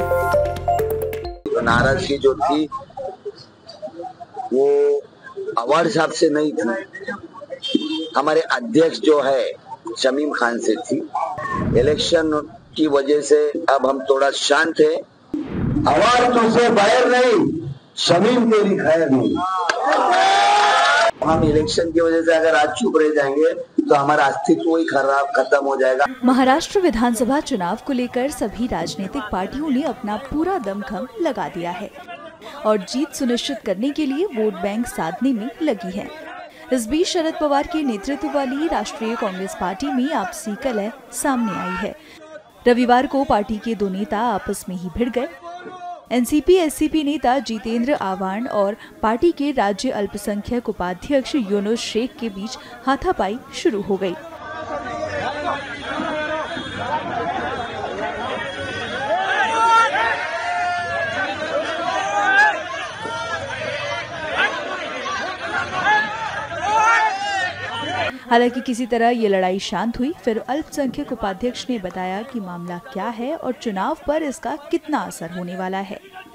तो नाराजगी जो थी वो अवार्ड साहब से नहीं थी, हमारे अध्यक्ष जो है शमीम खान से थी। इलेक्शन की वजह से अब हम थोड़ा शांत है। अवार्ड तुझसे बाहर नहीं, शमीम तेरी खैर नहीं। हम इलेक्शन की वजह से अगर आज चुप रह जाएंगे तो हमारा अस्तित्व ही खत्म हो जाएगा। महाराष्ट्र विधानसभा चुनाव को लेकर सभी राजनीतिक पार्टियों ने अपना पूरा दमखम लगा दिया है और जीत सुनिश्चित करने के लिए वोट बैंक साधने में लगी है। इस बीच शरद पवार के नेतृत्व वाली राष्ट्रीय कांग्रेस पार्टी में आपसी कलह सामने आई है। रविवार को पार्टी के दो नेता आपस में ही भिड़ गए। एनसीपी-एससीपी नेता जितेंद्र आव्हाड और पार्टी के राज्य अल्पसंख्यक उपाध्यक्ष यूनुस शेख के बीच हाथापाई शुरू हो गई। हालांकि किसी तरह ये लड़ाई शांत हुई। फिर अल्पसंख्यक उपाध्यक्ष ने बताया कि मामला क्या है और चुनाव पर इसका कितना असर होने वाला है।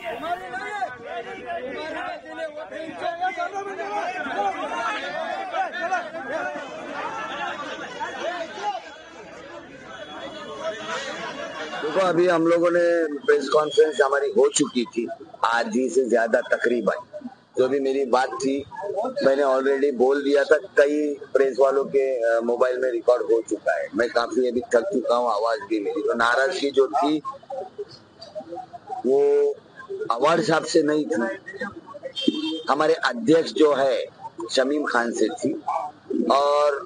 देखो, अभी हम लोगों ने प्रेस कॉन्फ्रेंस हमारी हो चुकी थी, आधी से ज्यादा तकरीबन। जो भी मेरी बात थी मैंने ऑलरेडी बोल दिया था, कई प्रेस वालों के मोबाइल में रिकॉर्ड हो चुका है। मैं काफी अभी थक चुका हूँ, आवाज भी मेरी। तो नाराजगी जो थी वो अवार्ड साहब से नहीं थी, हमारे अध्यक्ष जो है शमीम खान से थी और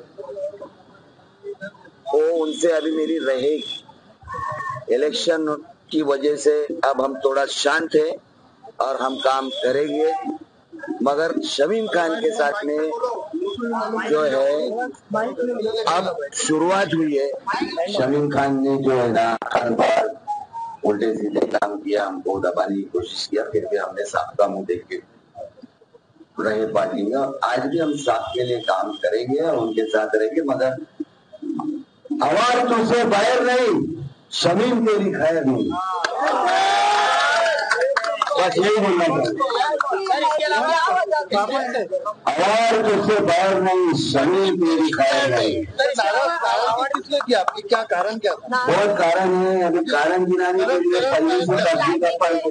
वो उनसे अभी मेरी रहेगी। इलेक्शन की वजह से अब हम थोड़ा शांत है और हम काम करेंगे, मगर शमीम खान के साथ में जो है अब शुरुआत हुई है। शमीम खान ने जो है ना हर बार उल्टे सीधे काम किया, हमको दबाने की कोशिश किया, फिर भी हमने साफ का मुंह देख के रहे पार्टी में। आज भी हम साफ के लिए काम करेंगे और उनके साथ रहेंगे, मगर अवार्ड तुझसे बाहर नहीं, शमीम तेरी खैर नहीं। बस यही बोलना चाहिए। अवार्ड तुझसे बाहर नहीं, शमीम तेरी खैर नहीं। क्या कारण क्या था? बहुत कारण है, अभी कारण गिनाने के लिए पहले से स्टार्टिंग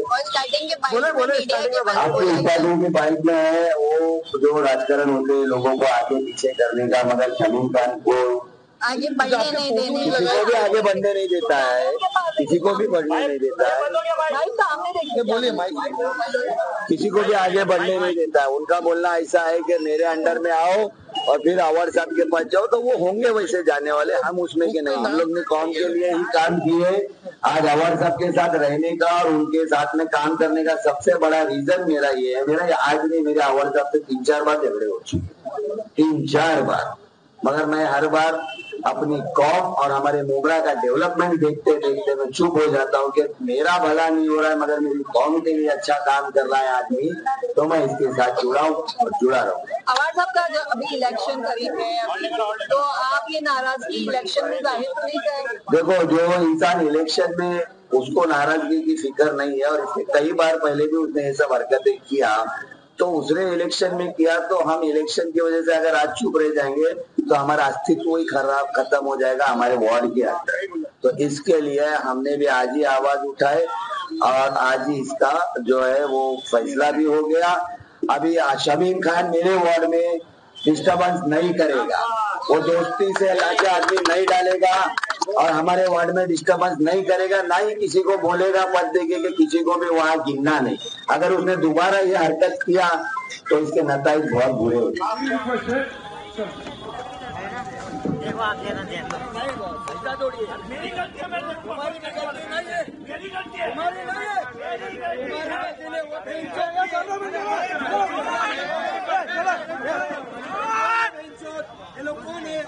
के बाइक में है वो जो राजकारण होते हैं लोगों को आगे पीछे करने का, मगर शमीम खान को आगे बढ़ने नहीं देने, किसी को भी आगे बढ़ने नहीं देता है, किसी को भी बढ़ने नहीं देता है, बोलिए किसी को भी आगे बढ़ने नहीं देता है। उनका बोलना ऐसा है कि मेरे अंडर में आओ और फिर अवार्ड साहब के पास जाओ, तो वो होंगे वैसे जाने वाले, हम उसमें के नहीं। हम लोग ने कौम के लिए ही काम किए। आज अवार्ड साहब के साथ रहने का और उनके साथ में काम करने का सबसे बड़ा रीजन मेरा ये है। मेरा आज नहीं, मेरे अवार्ड साहब से 3-4 बार झगड़े हो चुके, 3-4 बार, मगर मैं हर बार अपनी कौम और हमारे मोगरा का डेवलपमेंट देखते देखते मैं चुप हो जाता हूँ कि मेरा भला नहीं हो रहा है मगर मेरी कौम के लिए अच्छा काम कर रहा है आदमी, तो मैं इसके साथ जुड़ा हूँ और जुड़ा रहूँ। अवार्ड साहब का जो अभी इलेक्शन करीब है, तो आप ये नाराजगी इलेक्शन में जाहिर तो नहीं करेंगे? देखो, जो इंसान इलेक्शन में उसको नाराजगी की फिक्र नहीं है और इससे कई बार पहले भी उसने ऐसा हरकतें किया, तो उसने इलेक्शन में किया, तो हम इलेक्शन की वजह से अगर आज चुप रह जाएंगे तो हमारा अस्तित्व ही खत्म हो जाएगा हमारे वार्ड के अंदर। तो इसके लिए हमने भी आज ही आवाज उठाए और आज ही इसका जो है वो फैसला भी हो गया। अभी शमीम खान मेरे वार्ड में डिस्टर्बेंस नहीं करेगा, वो दोस्ती से लाके आदमी नहीं डालेगा और हमारे वार्ड में डिस्टर्बेंस नहीं करेगा, ना ही किसी को बोलेगा पद देके कि किसी को भी वहाँ गिनना नहीं। अगर उसने दोबारा ये हरकत किया तो इसके नतीजे बहुत बुरे होंगे। ये लोग कौन है?